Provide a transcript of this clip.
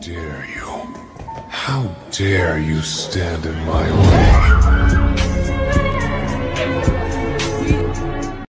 dare you? How dare you stand in my way?